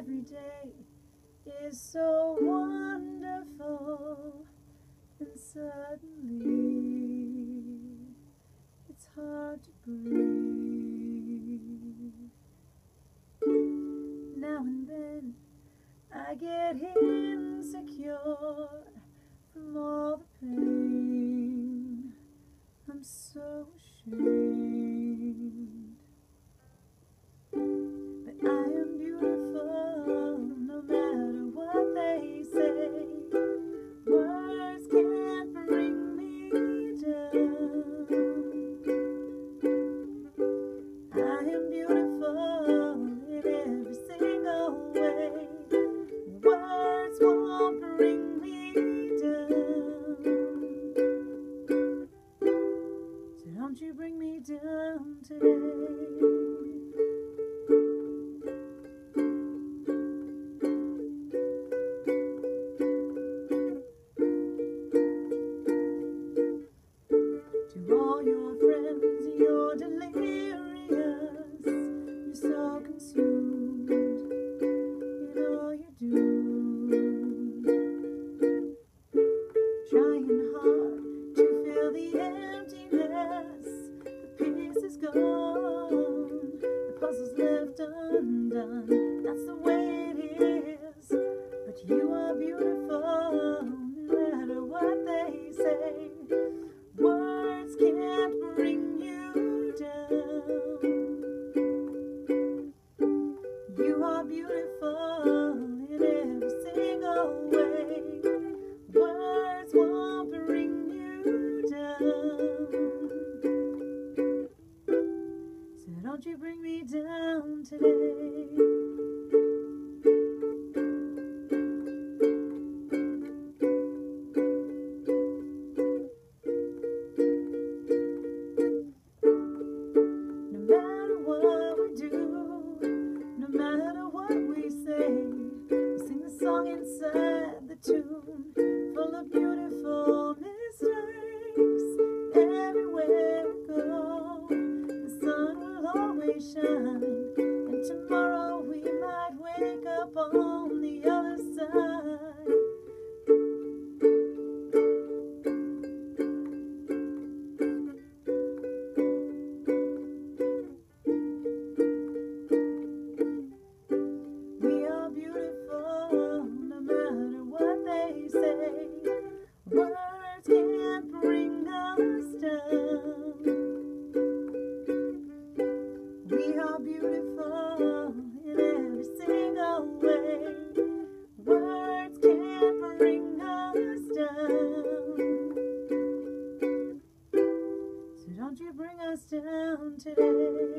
every day is so wonderful, and suddenly it's hard to breathe. Now and then I get insecure from all the pain. I'm so ashamed, but I am beautiful no matter what they say. Words can't bring me down. I am beautiful in every single way. Words won't bring me down. So don't you bring me down today. To all your friends, you're delirious. You're so consumed in all you do, trying hard to fill the emptiness. The piece is gone, the puzzle's left undone. That's the way it is. But you are beautiful no matter what they say. Words can't bring you down. You are beautiful in every single way. Words won't bring you down. So don't you bring me down today. No matter what we do, no matter what we say, we sing the song inside the tune, full of beautiful mistakes. Everywhere we go, the sun will always shine, and tomorrow we might wake up on the other side. We are beautiful no matter what they say. Words can't bring us down. We are beautiful in every single way. Words can't bring us down. So don't you bring us down today.